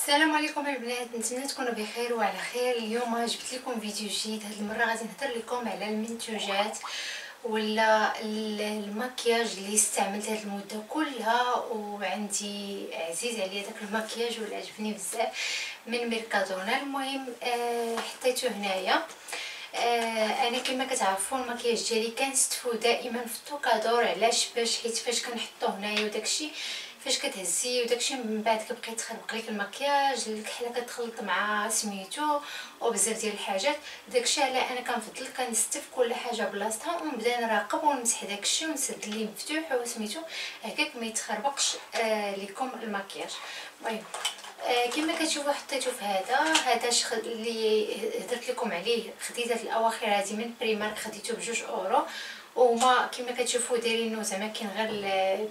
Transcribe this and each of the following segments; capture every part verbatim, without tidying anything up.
السلام عليكم البنات، نتمنى تكونوا بخير وعلى خير. اليوم جبت لكم فيديو جديد. هذه المره غادي نهضر لكم على المنتوجات ولا المكياج اللي استعملت هذه المده كلها، وعندي عزيز عليا داك المكياج ولا عجبني بزاف من ميركادونا. المهم آه حطيته هنايا. آه انا كما كتعرفوا المكياج ديالي كنستفو دائما في الطوكادور. علاش؟ باش حيت فاش كنحطو هنايا وداكشي فاش كتهزي وداكشي من بعد كيبقى يتخربق لك المكياج، الكحله كتخلط مع سميتو وبزاف ديال الحاجات. داكشي على انا كنفضل كنستف كل حاجه بلاصتها ونبدا نراقب ونمسح داكشي ونسد ليه مفتوح وسميتو هكاك ما يتخربقش آه لكم المكياج. المهم آه كما كتشوفوا حطيته في هذا هذا شخ... اللي هضرت لكم عليه. خديت هاد الاواخر هذه من بريمارك، خديته بجوج اورو، وما كما كتشوفوا دايرينو زعما كاين غير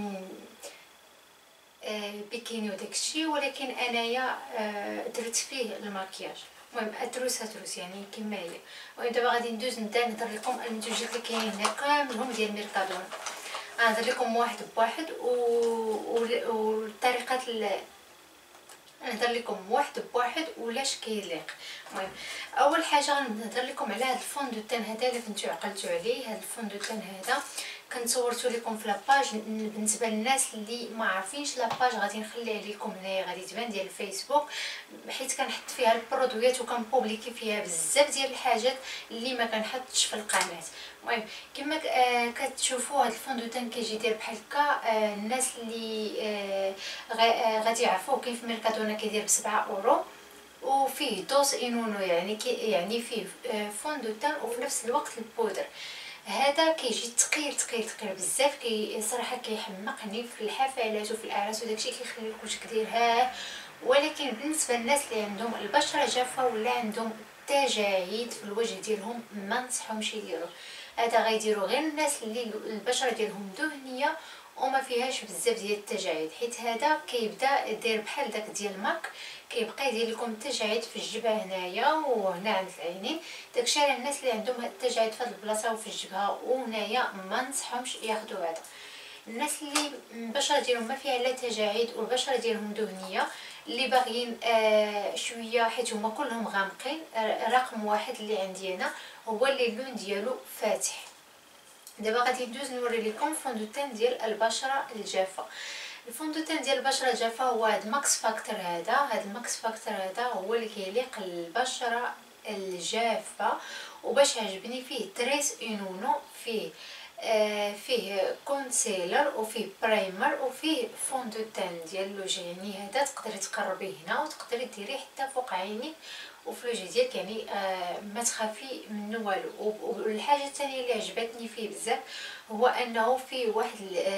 بيكيني وداكشي، ولكن انايا درت فيه المكياج. المهم ادروس ادروس يعني كما هي. المهم دابا غادي ندوز نبدا نهضر لكم المنتوجات اللي كاينين هنا كاملهم ديال ميركادونا. غنهضر لكم واحد بواحد والطريقه ال... نهضر لكم واحد بواحد ولاش كيليق. المهم اول حاجه غنهضر لكم على هذا الفون دو تان هذا اللي كنتو عقلتوا عليه. هذا الفون دو تان هذا كنت صورته لكم في لاباج. بالنسبه للناس اللي ما عارفينش لاباج غادي نخليها لكم هنايا، غادي تبان ديال الفيسبوك، حيت كنحط فيها البرودويات وكنبوبليكي فيها بزاف ديال الحاجات اللي ما كنحطش في القناه. المهم كما آه كتشوفوا هذا الفون دو تان كيجي داير بحال هكا. آه الناس اللي آه غادي يعرفوه كاين في ميركادونا كيدير بسبعة اورو، وفيه دوس انونو يعني كي يعني فيه آه فون دو تان وفي نفس الوقت البودر. هذا كيجي ثقيل ثقيل ثقيل بزاف، كي صراحه كيحمقني في الحفلات وفي الاعراس وداكشي، كيخلي الوجه كدير ها. ولكن بالنسبه للناس اللي عندهم البشره جافه ولا عندهم تجاعيد في الوجه ديالهم ما نصحهمش يديروه. هذا غيديروا غير الناس اللي البشره ديالهم دهنيه وما فيهاش بزاف ديال التجاعيد، حيت هذا كيبدا يدير بحال داك ديال ماك، كيبقى يدير لكم التجاعيد في الجبهه هنايا وهنا عند العينين. داكشي على الناس اللي عندهم التجاعيد في هذه البلاصه وفي الجبهه وهنايا ما نصحهمش ياخذوا هذا. الناس اللي البشره ديالهم ما فيها لا تجاعيد والبشره ديالهم دهنيه اللي باغيين آه شويه، حيت هما كلهم غامقين. آه رقم واحد اللي عندي انا هو اللي اللون ديالو فاتح. دابا غادي ندوز نوري لكم فون دو تان ديال البشره الجافه. الفون دو تان ديال البشره الجافه هو هذا ماكس فاكتور. هذا هذا الماكس فاكتور هذا هو اللي كيليق للبشره الجافه، وباش عجبني فيه تريس انونو، فيه آه فيه كونسيلر وفيه برايمر وفيه فون دو تان ديال الوجه. يعني هذا تقدري تقربيه هنا وتقدري ديريه حتى فوق عينيك وفي الوجه ديالك، يعني آه ما تخافي منه والو. والحاجه الثانيه اللي عجبتني فيه بزاف هو انه فيه واحد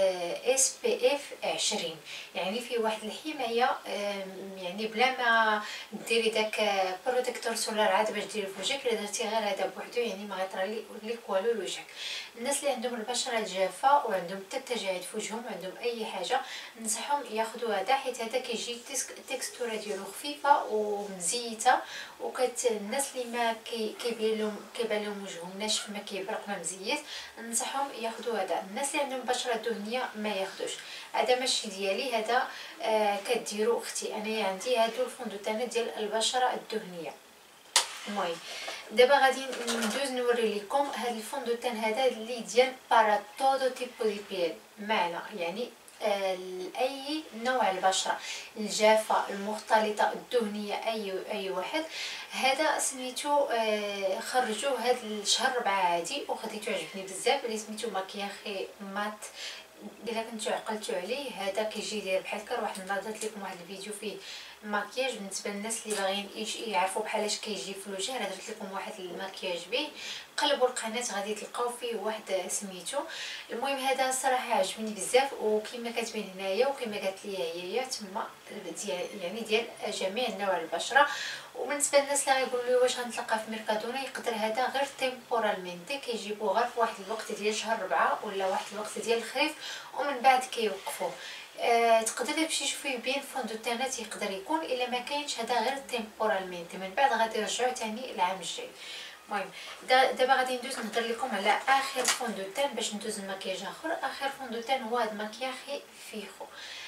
اس بي اف عشرين، يعني فيه واحد الحمايه آه يعني بلا ما ديري داك بروتيكتور سولار عاد باش ديري في وجهك. الا درتي غير هذا بوحدو يعني ما غيطرى لك والو لوجهك. الناس اللي عندهم البشره الجافه وعندهم حتى التجاعيد في وجههم وعندهم اي حاجه ننصحهم ياخذوا هذا، حيت هذا كيجي التكستوره ديالو خفيفه ومزيته، وكت الناس اللي ما كي كيبان لهم كيبان لهم وجههم ناشف ما كيبرق ما مزيت ننصحهم ياخذوا هذا. الناس اللي عندهم بشره دهنيه ما ياخذوش هذا، ماشي ديالي هذا. آه كديروا اختي انا عندي هادو الفون دو تان ديال البشره الدهنيه. المهم دابا غادي ندوز نوري لكم هذا الفون دو تان هذا اللي ديال بارا تودو تيبو دي بيل، معنى يعني آه اي نوع البشره الجافه المختلطه الدهنيه اي اي واحد. هذا سميتو آه خرجوه هذا الشهر ربعة عادي وخديتو عجبني بزاف، اللي سميتو ماكياخي مات. الا كنتو عقلتوا عليه هذا كيجي داير بحال هكا. واحد النهار درت لكم واحد الفيديو فيه ماكياج بالنسبه للناس اللي باغيين يعرفوا بحالاش كيجي في الوجه. راه درت لكم واحد الماكياج به، قلبوا القناه غادي تلقاو فيه واحد سميتو. المهم هذا الصراحه عجبني بزاف، وكما كتبين هنايا وكما قالت لي هي تما ديال يعني ديال جميع نوع البشره. وبالنسبه للناس اللي غيقولوا لي واش غنتلقى في ميركادونا، يقدر هذا غير تيمبورالمنتي كيجيبوه غير في واحد الوقت ديال شهر ربعة ولا واحد الوقت ديال الخريف ومن بعد كيوقفوه. أه تقدري تمشي تشوفي بين فون دو تانات يقدر يكون، الا ما كاينش هذا غير تيمبورالمنتي من بعد غادي يرجعوا ثاني العام الجاي. المهم دابا غادي ندوز نهضر لكم على اخر فون دو تان باش ندوز المكياج اخر. اخر فون دو تان هو هذا مكياخي فيخو.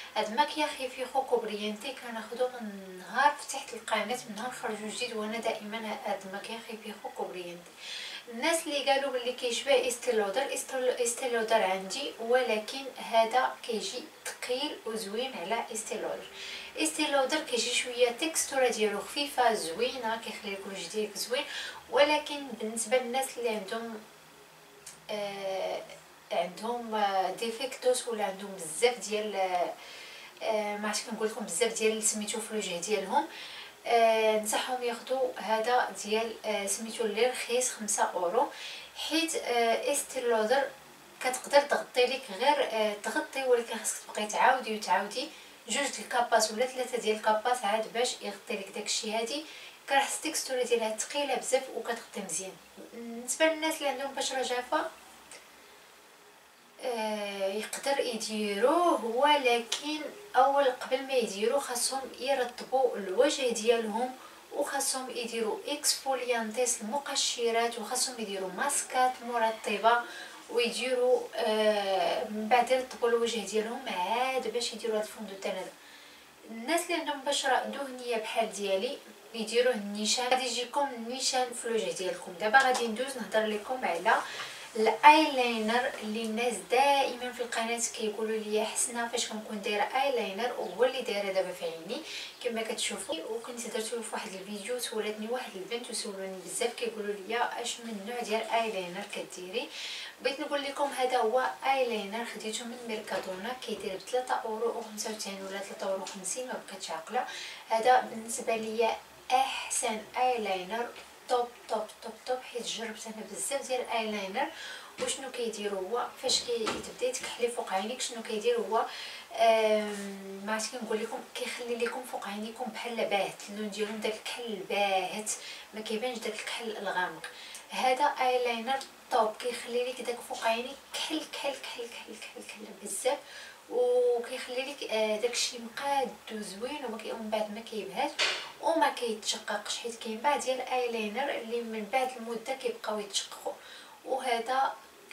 هاد الماكياج خفيفو كوبريانتي كناخدو من نهار فتحت القناه، من نهار خرجوا جديد وانا دائما هاد الماكياج خفيفو كوبريانتي. الناس اللي قالوا بلي كيشبه استيلودر، استيلودر عندي ولكن هذا كيجي ثقيل وزوين على استيلودر. استيلودر كيجي شويه تكستوره ديالو خفيفه زوينه كيخلي لك الوجه ديالك زوين، ولكن بالنسبه للناس اللي عندهم آه عندهم ديفيكتوس ولا عندهم بزاف ديال آه ما عرفتش كنقول لكم بزاف ديال سميتو في الوجه ديالهم، آه نصحهم ياخذوا هذا ديال آه سميتو اللي رخيص خمسة اورو، حيت آه استيلودر كتقدر تغطي لك غير آه تغطي، ولكن خاصك تبقاي تعاودي وتعاودي جوج د الكاباس ولا ثلاثه ديال الكاباس عاد باش يغطي لك داكشي. هادي كنحس التكستوره ديالها ثقيله بزاف وكتغطي مزيان. بالنسبه للناس اللي عندهم بشره جافه آه يقدر يديروه، ولكن اول قبل ما يديروا خاصهم يرطبوا الوجه ديالهم وخاصهم يديروا اكسفوليانتيس المقشرات وخاصهم يديروا ماسكات مرطبه ويديروا آه من بعد يرطبوا الوجه ديالهم عاد باش يديروا هاد الفوندو تان هذا. الناس اللي عندهم بشره دهنيه بحال ديالي يديروه النيشان، غادي يجيكم النيشان في الوجه ديالكم. دابا غادي ندوز نهضر لكم على الايلاينر اللي الناس دائما في القناه كيقولوا لي حسنا فاش كنكون دايره ايلاينر، وهو اللي دايره دابا في عيني كما كتشوفوا. وكنت درتو في واحد الفيديو سولتني واحد البنت وسولوني بزاف كيقولوا لي اش من نوع ديال ايلاينر كديري. بغيت نقول لكم هذا هو ايلاينر خديته من ميركادونا كيدير ب ثلاثة اورو وخمسة وتسعين ولا ثلاثة اورو وخمسين ما بقيتش عاقله. هذا بالنسبه ليا احسن ايلاينر، توب توب توب توب، حيت جربت انا بزاف ديال الايلاينر. وشنو كيدير هو فاش كتبداي تكحلي فوق عينيك شنو كيدير هو ما عرفتش كنقول لكم كيخلي لكم فوق عينيكم بحال باهت اللون ديالهم داك الكحل الباهت ما كيبانش داك الكحل الغامق. هذا ايلاينر طوب كيخلي لك داك فوق عينيك كحل كحل كحل كحل كحل, كحل بزاف، وكيخلي لك داكشي مقاد وزوين ومن بعد ما كيبهاش وما كيتشققش، حيت كاين بعض ديال الايلاينر اللي من بعد المده كيبقاو يتشققوا. وهذا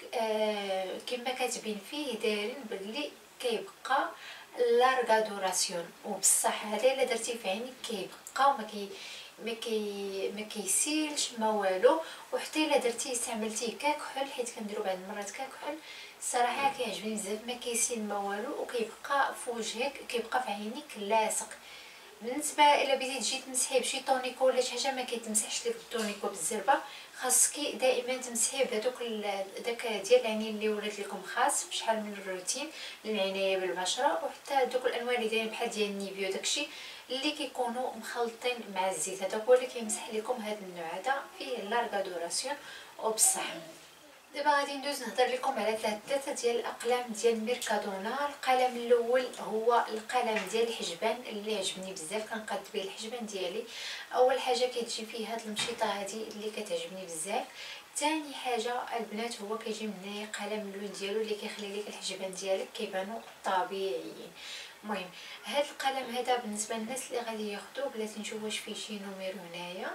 آه كما كتبين فيه دايرين باللي كيبقى لارغا دوراسيون، وبصح هذا الا درتيه في عينيك كيبقى وما كي ما كي ما كيسيلش ما والو. وحتى الا درتيه استعملتيه ككحل، حيت كنديروا بعض المرات ككحل الصراحه كيعجبني بزاف، ما كيسيل ما والو وكيبقى في وجهك كيبقى في عينيك لاصق. بالنسبه الا بديتي تجي تمسحي بشي طونيكو ولا شي حاجه ما كيتمسحش لك بالطونيكو بالزربه، خاصك دائما تمسحيه بهذوك داك ديال العينين اللي ولات لكم خاص بشحال من الروتين للعنايه بالبشره، وحتى دوك الانواع اللي دايرين بحال ديال النيفيو داكشي اللي كيكونوا مخلطين مع الزيت، هذاك هو اللي كيمسح لكم هذا النوع هذا فيه لارغا دوراسيون وبصح. دابا غادي ندوز نهضر لكم على ثلاثه ديال الاقلام ديال ميركادونا. القلم الاول هو القلم ديال الحجبان اللي عجبني بزاف، كنقاد به الحجبان ديالي. اول حاجه كتجي فيه هاد المشيطه هادي اللي كتعجبني بزاف. ثاني حاجه البنات هو كيجي من هنايا قلم اللون ديالو اللي كيخلي لك الحجبان ديالك كيبانوا طبيعيين. المهم هاد القلم هذا بالنسبه للناس اللي غادي ياخذوه بلاتي نشوف واش فيه شي نوميرو هنايا،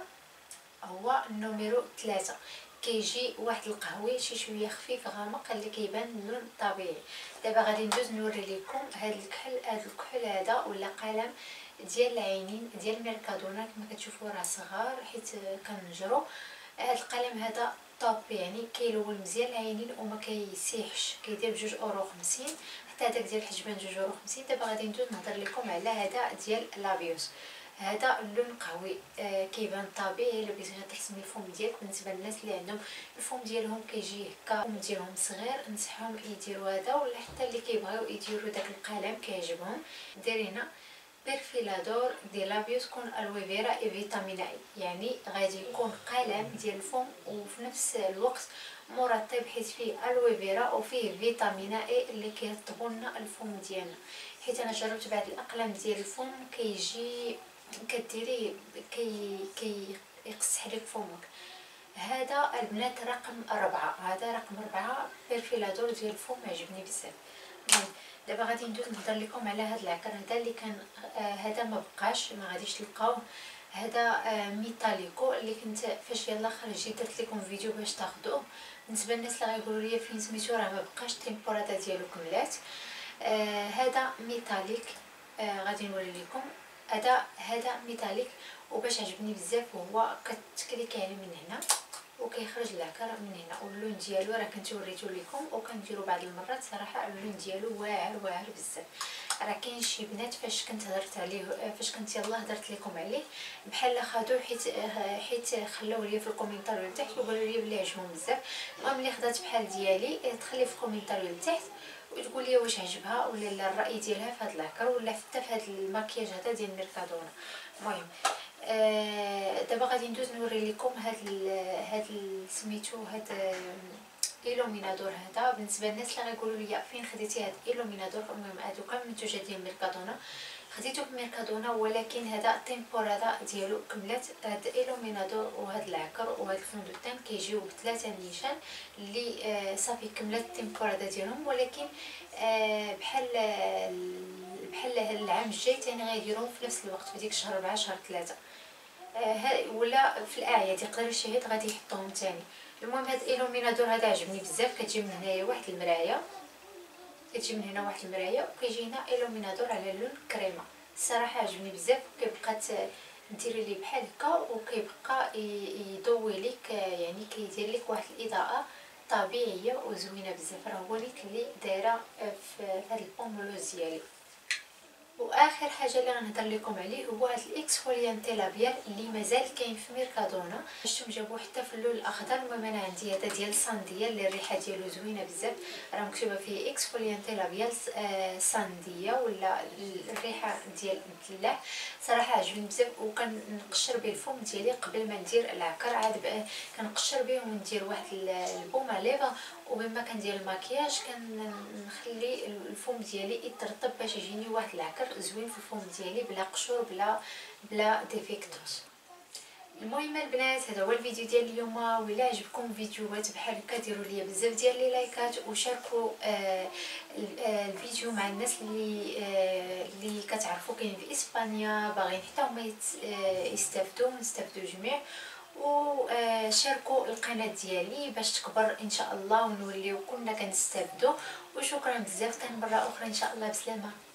هو النوميرو ثلاثة. كيجي واحد القهوي شي شويه خفيف غامق اللي كيبان اللون طبيعي. دابا غادي ندوز نوري لكم هذا الكحل. هذا الكحل هذا ولا قلم ديال العينين ديال ميركادونا كما كتشوفوا راه صغار حيت كنجرو. هذا القلم هذا طوب، يعني كيلون مزيان العينين وما كيسيحش، كيدير بجوج اورو خمسين، حتى هذاك ديال الحجبان جوج اورو خمسين. دابا غادي ندوز نهضر لكم على هذا ديال لابيوس. هذا اللون قهوي آه كيبان طبيعي الا بغيتي ترسمي الفم ديالك. بالنسبه للناس اللي عندهم الفم ديالهم كيجي هكا الفم ديالهم صغير نصحهم يديروا هذا، ولا حتى اللي كيبغيو يديروا داك القلم كيعجبهم دايرينا بيرفيلادور دي لابيوس كون الويفيرا اي فيتامينا اي، يعني غادي يكون قلم ديال الفم وفي نفس الوقت مرطب حيت فيه الويفيرا وفيه فيتامينا اي اللي كيرطبوا لنا الفم ديالنا. حيت انا جربت بعض الاقلام ديال الفم كيجي كديري كي كي يقصح لك فمك. هذا البنات رقم أربعة، هذا رقم أربعة بيرفيلادور ديال الفم عجبني بزاف. دابا غادي ندوز نهضر لكم على هذا العكر هذا اللي كان آه هذا ما بقاش ما غاديش تلقاوه. هذا آه ميتاليكو اللي كنت فاش يلا خرجت درت لكم فيديو باش تاخذوه. بالنسبه للناس اللي غيقولوا لي فين سميتو راه ما بقاش التيمبورادا ديالو كملات. آه هذا ميتاليك، آه غادي نوري لكم. هذا هذا ميتاليك، وباش عجبني بزاف وهو كتكليكي عليه من هنا وكيخرج العكر من هنا، واللون ديالو راه كنت وريتو لكم وكنديرو بعض المرات. صراحه اللون ديالو واعر واعر بزاف. راه كاين شي بنات فاش كنت هضرت عليه، فاش كنت يلاه هضرت لكم عليه بحال خدوه حيت حيت خلاوه ليا في الكومينتار لتحت وقالوا لي بلي عجبهم بزاف. المهم اللي خدات بحال ديالي تخلي في الكومينتار لتحت وتقول لي واش عجبها ولا لا الراي ديالها في هذا العكر ولا حتى في هذا الماكياج هذا ديال ميركادونا. المهم آه دابا غادي ندوز نوري لكم هاد هاد سميتو هاد ايلومينادور. هذا بالنسبه للناس اللي غيقولوا لي فين خديتي هاد ايلومينادور. المهم هادو كامل منتوجات ديال ميركادونا، خديته في ميركادونا، ولكن هذا تيمبورادا ديالو كملات. هاد ايلومينادور وهاد العكر وهاد الفون دو تان كيجيو بثلاثه نيشان اللي آه صافي كملات التيمبورادا ديالهم، ولكن آه بحال بحال العام الجاي تاني غيديروهم في نفس الوقت في ديك شهر أربعة شهر ثلاثة آه ولا في الاعياد يقدروا شي عيد غادي يحطوهم تاني. المهم هاد ايلومينادور هذا عجبني بزاف. كتجي من هنايا واحد المرايه، كتجي من هنا واحد المرايه وكيجي هنا ايلومينادور على لون كريمه. الصراحه عجبني بزاف. كيبقى ديري ليه بحال هكا وكيبقى يضوي لك، يعني كيدير لك واحد الاضاءه طبيعيه وزوينه بزاف. راه هو نيت اللي دايره في هاد البومولوز ديالي. واخر حاجه اللي غنهضر لكم عليه هو هذا الاكسفوليانتي لابيال اللي مازال كاين في ميركادونا. شفتهم جابوه حتى في اللون الاخضر. المهم انا عندي هذا ديال سانديا اللي الريحه ديالو زوينه بزاف، راه مكتوبه فيه اكسفوليانتي لابيال سانديا ولا الريحه ديال الدلاع. صراحه عجبني بزاف وكنقشر به الفم ديالي قبل ما ندير العكر. عاد كنقشر به وندير واحد البومه ليفا، وبما كندير الماكياج كنخلي الفم ديالي يترطب باش يجيني واحد العكر زوين في الفم ديالي بلا قشور بلا بلا ديفيكتوس. المهم البنات هذا هو الفيديو ديال اليوم. ولا عجبكم فيديوهات بحال هكا ديروا لي بزاف ديال لي لايكات وشاركوا آه الفيديو مع الناس اللي آه اللي كتعرفوا كاين في اسبانيا باغيين حتى هما يستافدوا ونستافدوا جميع. وشاركوا القناه ديالي باش تكبر ان شاء الله ونوليو كلنا كنستافدوا. وشكرا بزاف، كان مره اخرى ان شاء الله بسلامه.